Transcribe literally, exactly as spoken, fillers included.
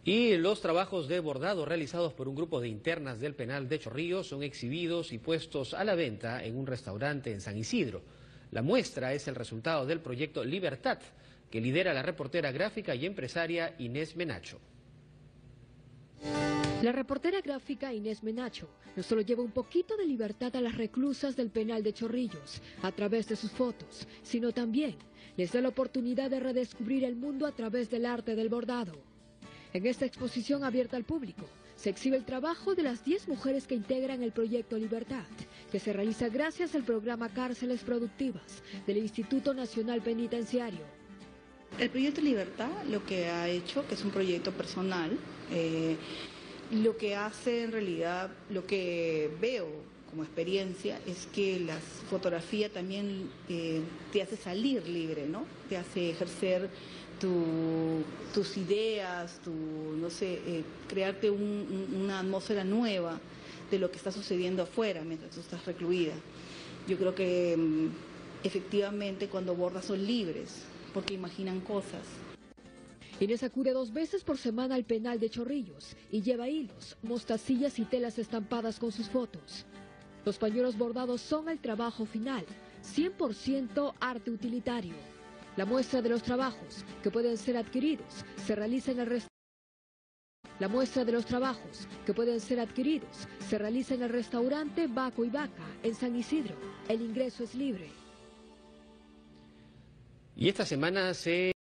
Y los trabajos de bordado realizados por un grupo de internas del penal de Chorrillos son exhibidos y puestos a la venta en un restaurante en San Isidro. La muestra es el resultado del proyecto Libertad, que lidera la reportera gráfica y empresaria Inés Menacho. La reportera gráfica Inés Menacho no solo lleva un poquito de libertad a las reclusas del penal de Chorrillos a través de sus fotos, sino también les da la oportunidad de redescubrir el mundo a través del arte del bordado. En esta exposición abierta al público se exhibe el trabajo de las diez mujeres que integran el proyecto Libertad, que se realiza gracias al programa Cárceles Productivas del Instituto Nacional Penitenciario. El proyecto Libertad lo que ha hecho, que es un proyecto personal, eh, lo que hace en realidad, lo que veo como experiencia es que la fotografía también eh, te hace salir libre, ¿no? Te hace ejercer tu, tus ideas, tu, no sé, eh, crearte un, un, una atmósfera nueva de lo que está sucediendo afuera mientras tú estás recluida. Yo creo que mm, efectivamente cuando bordas son libres, porque imaginan cosas. Inés acude dos veces por semana al penal de Chorrillos y lleva hilos, mostacillas y telas estampadas con sus fotos. Los pañuelos bordados son el trabajo final, cien por ciento arte utilitario. La muestra de los trabajos que pueden ser adquiridos se realiza en el restaurante. La muestra de los trabajos que pueden ser adquiridos se realiza en el restaurante Baco y Vaca en San Isidro. El ingreso es libre. Y esta semana se